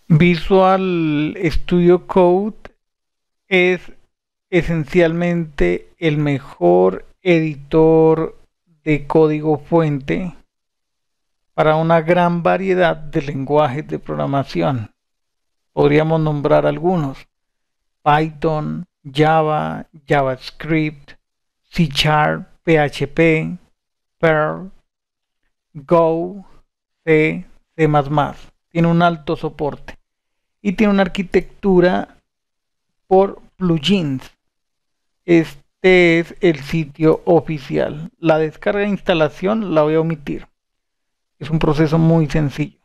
Visual Studio Code es esencialmente el mejor editor de código fuente para una gran variedad de lenguajes de programación. Podríamos nombrar algunos: Python, Java, JavaScript, C Sharp, PHP, Perl, Go, C, C++. Tiene un alto soporte y tiene una arquitectura por plugins. Este es el sitio oficial. La descarga e instalación la voy a omitir. Es un proceso muy sencillo.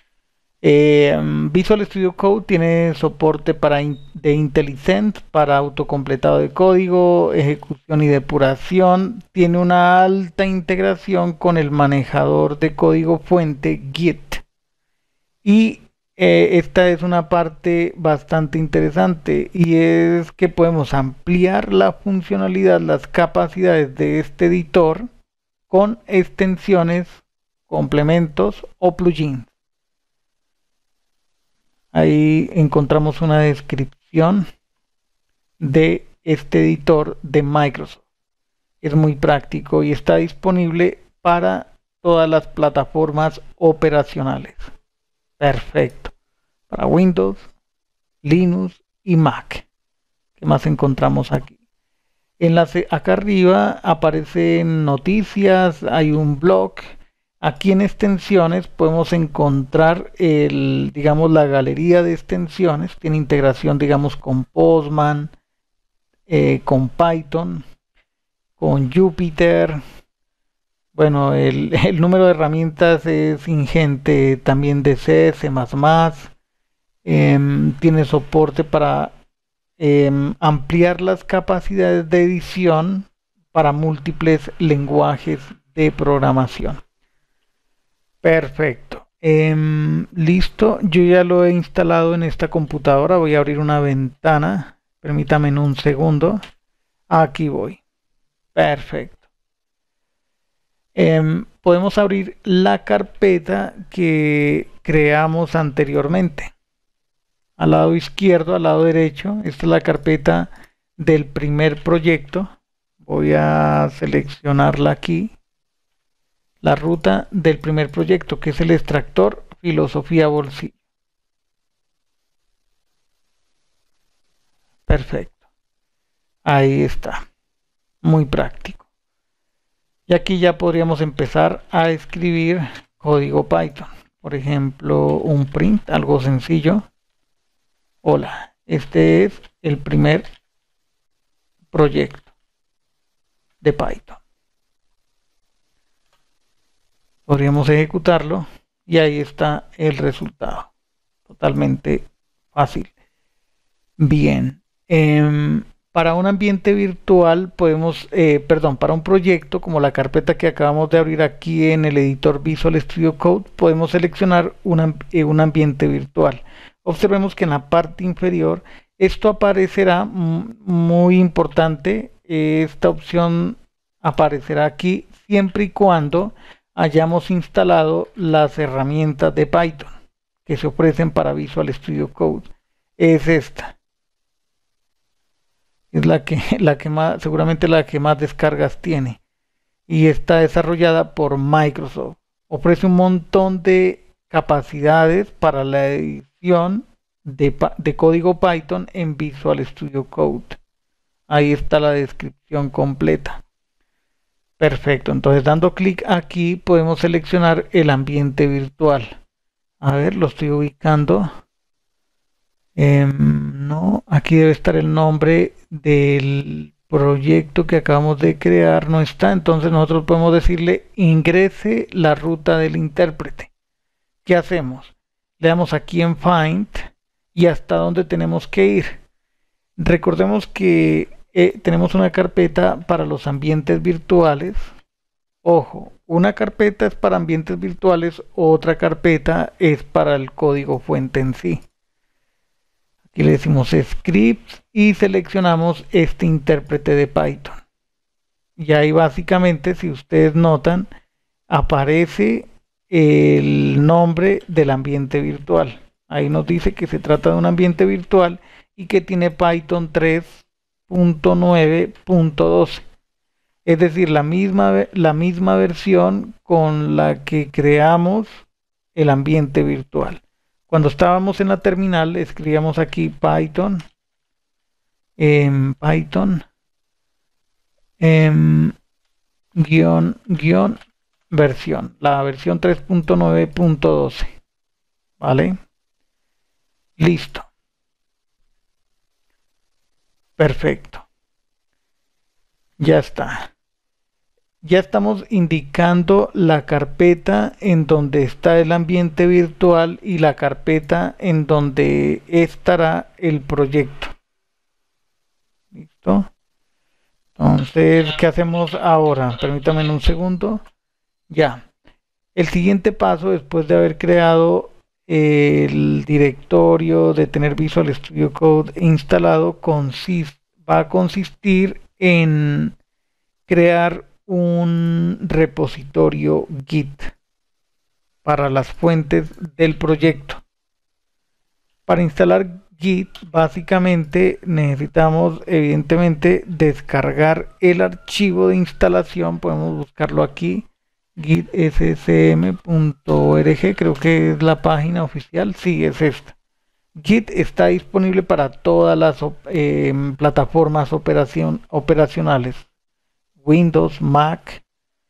Visual Studio Code tiene soporte de IntelliSense para autocompletado de código, ejecución y depuración. Tiene una alta integración con el manejador de código fuente Git. Y esta es una parte bastante interesante, y es que podemos ampliar la funcionalidad, las capacidades de este editor con extensiones, complementos o plugins. Ahí encontramos una descripción de este editor de Microsoft. Es muy práctico y está disponible para todas las plataformas operacionales. Perfecto. Para Windows, Linux y Mac. ¿Qué más encontramos aquí? Acá arriba aparecen noticias, hay un blog. Aquí en extensiones podemos encontrar digamos, la galería de extensiones. Tiene integración, digamos, con Postman, con Python, con Jupyter. Bueno, el número de herramientas es ingente, también de C, C++. Tiene soporte para ampliar las capacidades de edición para múltiples lenguajes de programación. Perfecto. Listo, yo ya lo he instalado en esta computadora. Voy a abrir una ventana. Permítame en un segundo. Aquí voy. Perfecto. Podemos abrir la carpeta que creamos anteriormente. Al lado izquierdo, al lado derecho, esta es la carpeta del primer proyecto. Voy a seleccionarla aquí. La ruta del primer proyecto, que es el extractor Filosofía Bolsillo. Perfecto. Ahí está. Muy práctico. Y aquí ya podríamos empezar a escribir código Python. Por ejemplo, un print, algo sencillo. Hola, este es el primer proyecto de Python. Podríamos ejecutarlo y ahí está el resultado. Totalmente fácil. Bien. Para un ambiente virtual podemos, para un proyecto como la carpeta que acabamos de abrir aquí en el editor Visual Studio Code, podemos seleccionar un ambiente virtual. Observemos que en la parte inferior esto aparecerá muy importante. Esta opción aparecerá aquí siempre y cuando hayamos instalado las herramientas de Python que se ofrecen para Visual Studio Code. Es esta. Es la que más, seguramente la que más descargas tiene, y está desarrollada por Microsoft. Ofrece un montón de capacidades para la edición de código Python en Visual Studio Code. Ahí está la descripción completa. Perfecto, entonces dando clic aquí podemos seleccionar el ambiente virtual. A ver, lo estoy ubicando. No, aquí debe estar el nombre del proyecto que acabamos de crear. No está, entonces nosotros podemos decirle ingrese la ruta del intérprete. ¿Qué hacemos? Le damos aquí en Find y hasta dónde tenemos que ir. Recordemos que tenemos una carpeta para los ambientes virtuales. Ojo, una carpeta es para ambientes virtuales, otra carpeta es para el código fuente en sí. Aquí le decimos scripts y seleccionamos este intérprete de Python. Y ahí básicamente, si ustedes notan, aparece el nombre del ambiente virtual. Ahí nos dice que se trata de un ambiente virtual y que tiene Python 3.9.12. Es decir, la misma versión con la que creamos el ambiente virtual. Cuando estábamos en la terminal, escribíamos aquí Python, Python, guión versión, la versión 3.9.12. ¿Vale? Listo. Perfecto. Ya está. Ya estamos indicando la carpeta en donde está el ambiente virtual y la carpeta en donde estará el proyecto. ¿Listo? Entonces, ¿qué hacemos ahora? Permítame un segundo. Ya. El siguiente paso, después de haber creado el directorio, de tener Visual Studio Code instalado, va a consistir en crear un repositorio Git para las fuentes del proyecto. Para instalar Git, básicamente necesitamos evidentemente descargar el archivo de instalación. Podemos buscarlo aquí, gitscm.org, creo que es la página oficial. Sí, es esta. Git está disponible para todas las plataformas operacionales: Windows, Mac,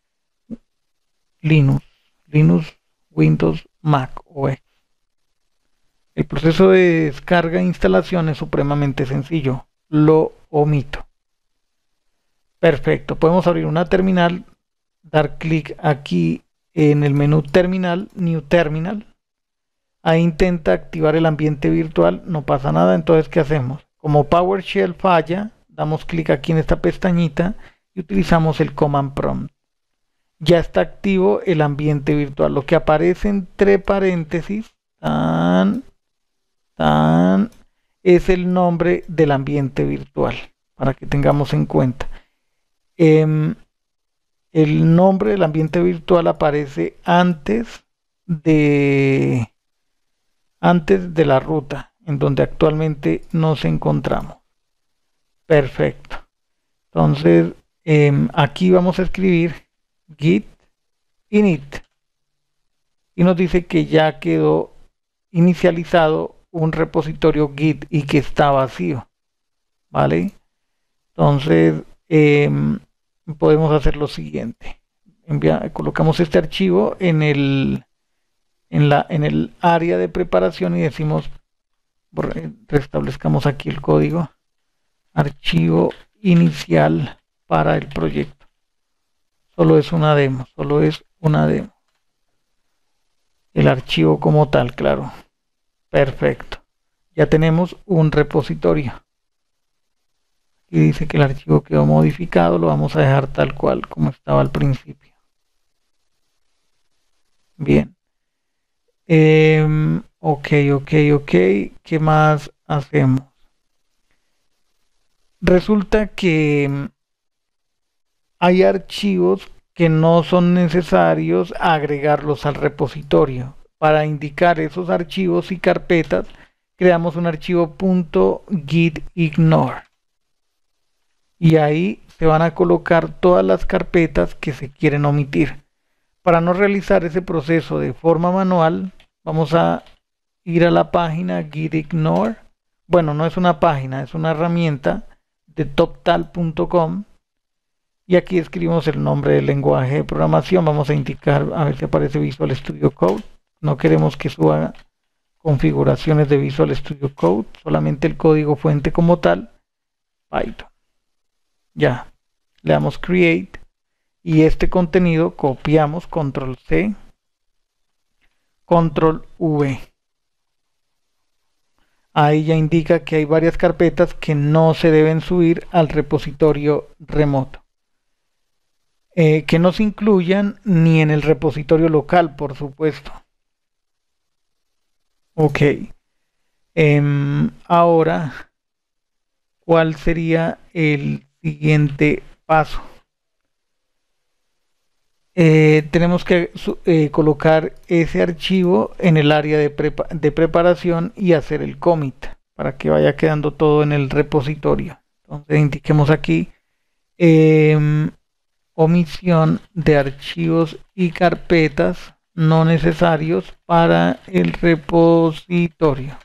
Linux, Windows, Mac OS. El proceso de descarga e instalación es supremamente sencillo. Lo omito. Perfecto. Podemos abrir una terminal, dar clic aquí en el menú Terminal, New Terminal. Ahí intenta activar el ambiente virtual, no pasa nada. Entonces, ¿qué hacemos? Como PowerShell falla, damos clic aquí en esta pestañita y utilizamos el Command Prompt. Ya está activo el ambiente virtual. Lo que aparece entre paréntesis es el nombre del ambiente virtual, para que tengamos en cuenta. El nombre del ambiente virtual aparece antes de la ruta en donde actualmente nos encontramos. Perfecto. Entonces, aquí vamos a escribir git init y nos dice que ya quedó inicializado un repositorio Git y que está vacío, ¿vale? Entonces podemos hacer lo siguiente: colocamos este archivo en el área de preparación y decimos, restablezcamos aquí el código, archivo inicial para el proyecto. Solo es una demo, el archivo como tal, claro. Perfecto. Ya tenemos un repositorio. Y dice que el archivo quedó modificado. Lo vamos a dejar tal cual como estaba al principio. Bien. Ok. ¿Qué más hacemos? Resulta que hay archivos que no son necesarios agregarlos al repositorio. Para indicar esos archivos y carpetas, creamos un archivo .gitignore y ahí se van a colocar todas las carpetas que se quieren omitir. Para no realizar ese proceso de forma manual, vamos a ir a la página gitignore. Bueno, no es una página, es una herramienta de toptal.com. Y aquí escribimos el nombre del lenguaje de programación. Vamos a indicar, a ver si aparece Visual Studio Code. No queremos que suba configuraciones de Visual Studio Code, solamente el código fuente como tal, Python. Ya, le damos Create y este contenido copiamos, Control C, Control V. Ahí ya indica que hay varias carpetas que no se deben subir al repositorio remoto. Que no se incluyan ni en el repositorio local, por supuesto. Ok. Ahora, ¿cuál sería el siguiente paso? tenemos que colocar ese archivo en el área de preparación y hacer el commit para que vaya quedando todo en el repositorio. Entonces indiquemos aquí omisión de archivos y carpetas no necesarios para el repositorio.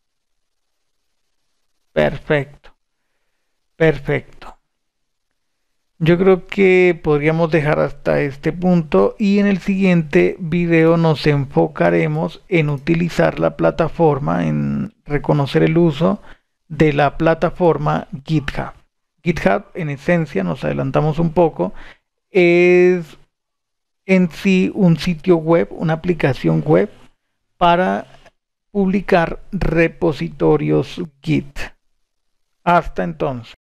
Perfecto, perfecto. Yo creo que podríamos dejar hasta este punto y en el siguiente video nos enfocaremos en utilizar la plataforma, en reconocer el uso de la plataforma GitHub. GitHub, en esencia, nos adelantamos un poco, es en sí un sitio web, una aplicación web para publicar repositorios Git. Hasta entonces.